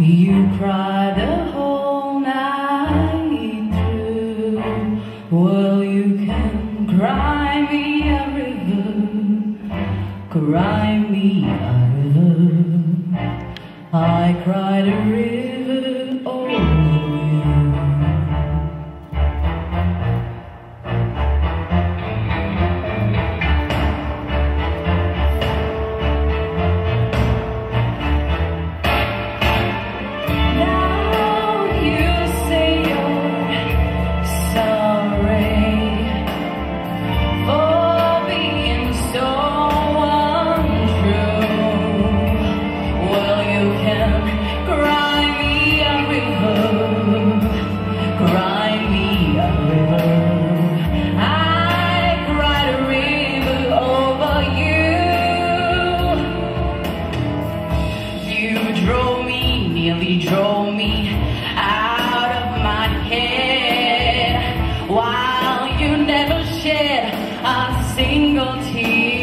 You cry the whole night through. Well, you can cry me a river, cry me a river. I cried a river over you. Nearly drove me out of my head, while you never shed a single tear.